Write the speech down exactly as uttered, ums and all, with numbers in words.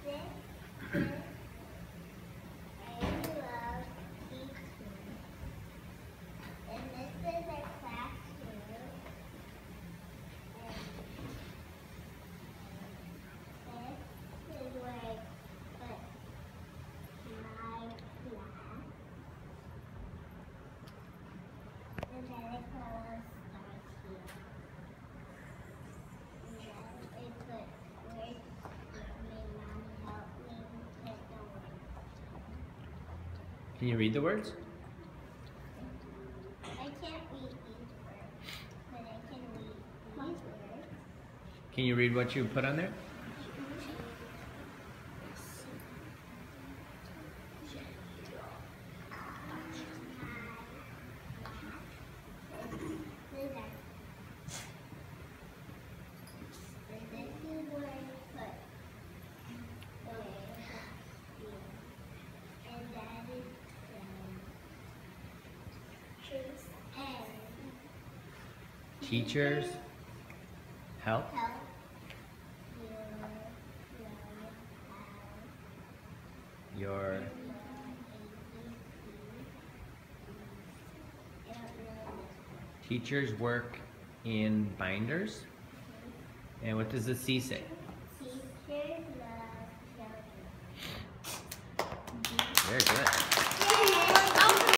Can you read the words? I can't read these words, but I can read these words. Can you read what you put on there? Teachers help. help Your teachers work in binders. And what does the C say? Teachers love children. Very good.